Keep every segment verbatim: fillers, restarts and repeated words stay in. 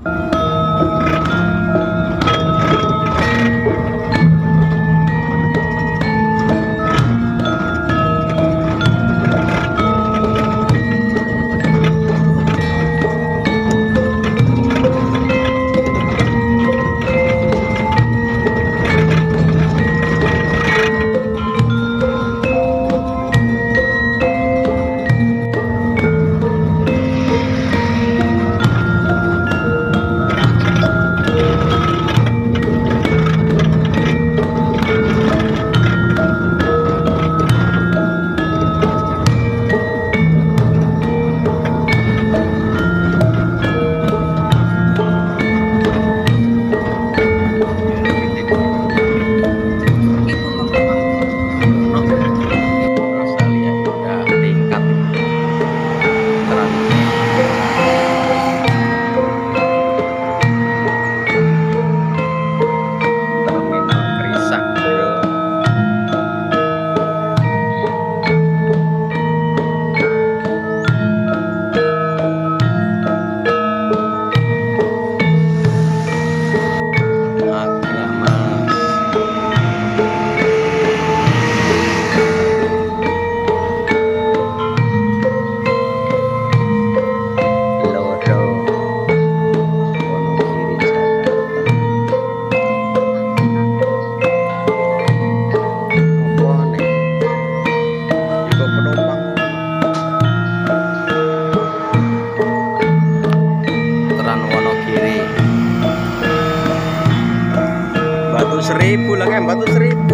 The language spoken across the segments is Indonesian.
Batu Seribu lah kan, Batu Seribu.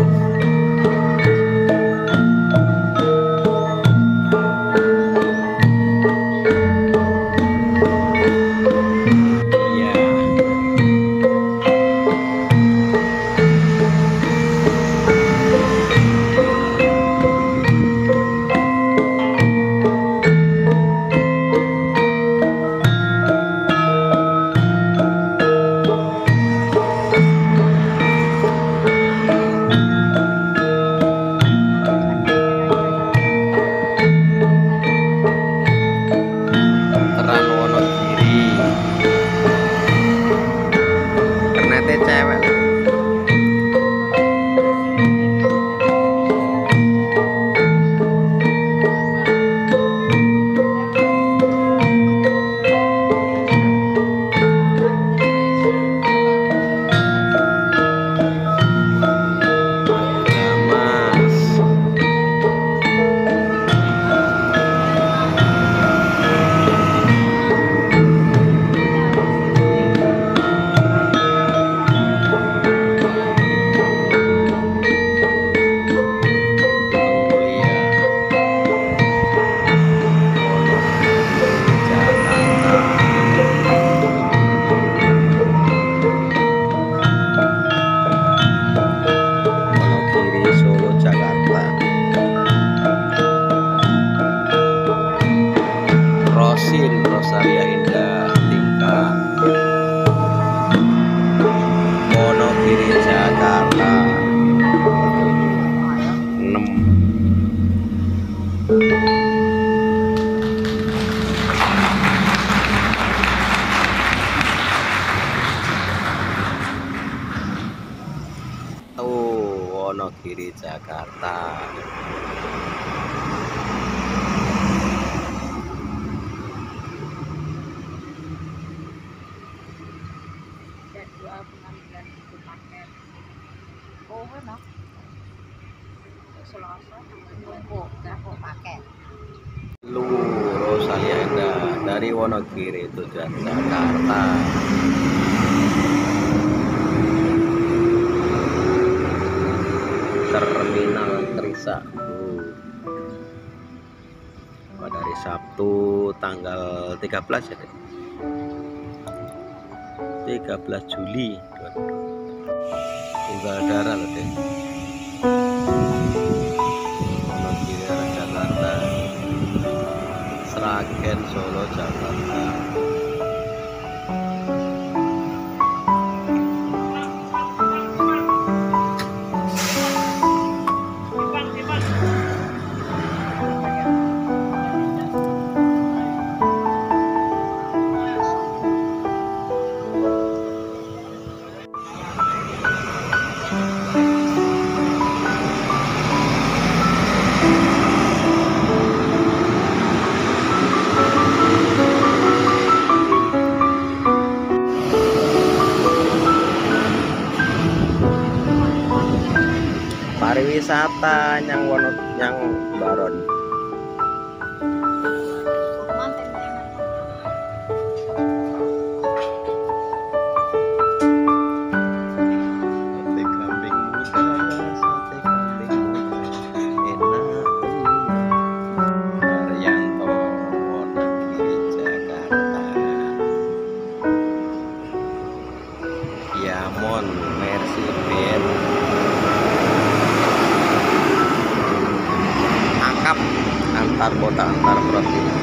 Rosalia Indah tingkat Wonogiri Jakarta enam. Tuh Wonogiri Jakarta. Lu Rosalia Indah dari Wonogiri tujuan Jakarta. Terminal Trisa. Oh, dari Sabtu tanggal tiga belas ya, tiga belas Juli dua ribu dua puluh. Tunggal darah loh deh. Wonogiri arah Jakarta, Sragen Solo Jakarta. wisata yang wono yang Baron. Diamond Mercy Ben angkap antar kota antar provinsi.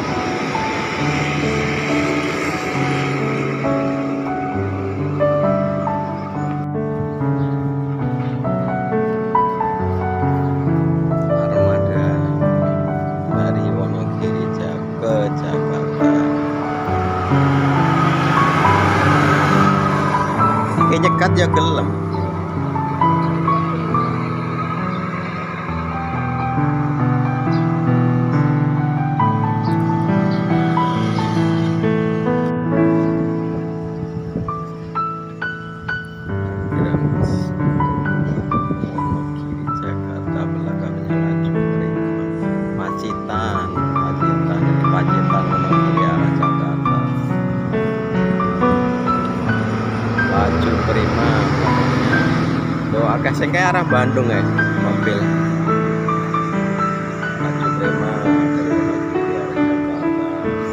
Armada dari Wonogiri ke Jakarta. Nyekat ya gelem. Jakarta belakangnya laju Pacitan, Pacitan, Pacitan Wonogiri arah Jakarta. Laju prima. Yo akeh sing kae arah Bandung ya mobil. Laju prima dari Wonogiri arah Jakarta.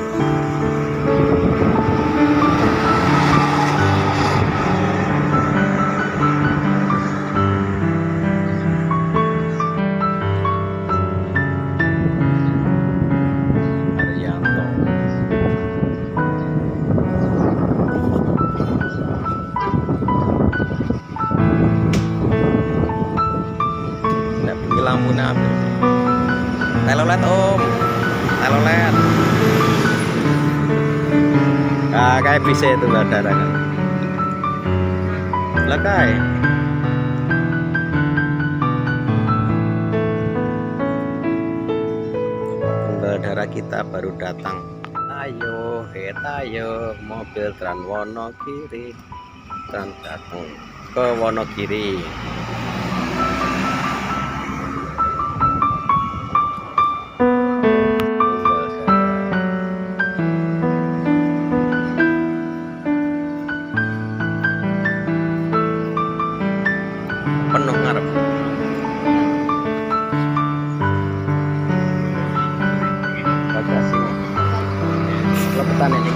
Haryanto. Lampu ambil telolet om telolet ah kayak bisa itu nggak ada kan lah kayak darah kita baru datang. Ayo kita ayo mobil Trans Wonogiri Trans datang ke Wonogiri. Penuh ngarep. Bagasinya lepetan ini.